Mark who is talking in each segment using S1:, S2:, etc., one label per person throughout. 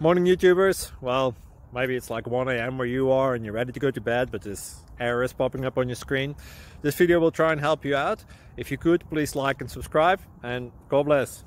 S1: Morning YouTubers. Well, maybe it's like 1 a.m. where you are and you're ready to go to bed, but this error is popping up on your screen. This video will try and help you out. If you could, please like and subscribe, and God bless.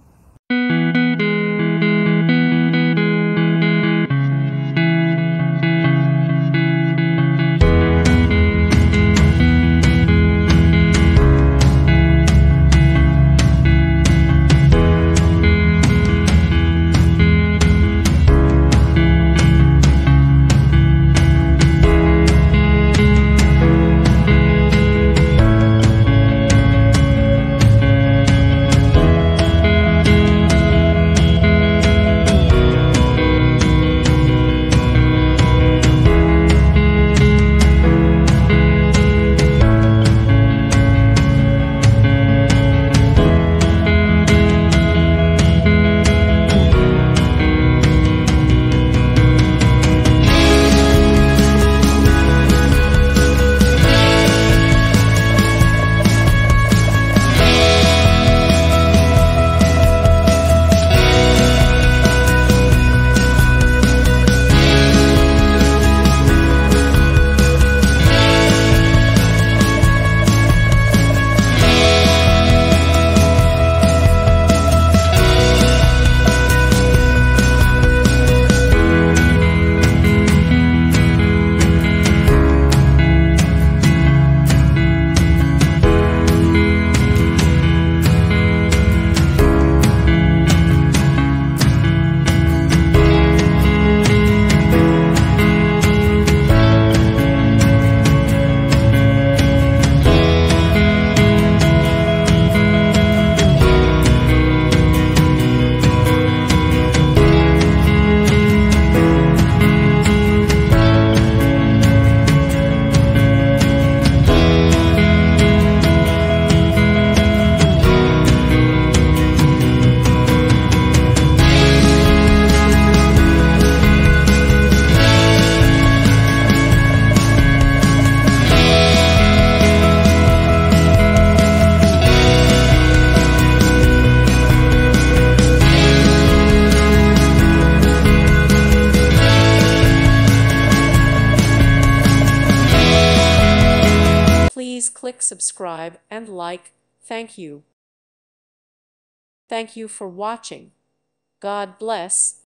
S2: Please click subscribe and like. Thank you. Thank you for watching. God bless.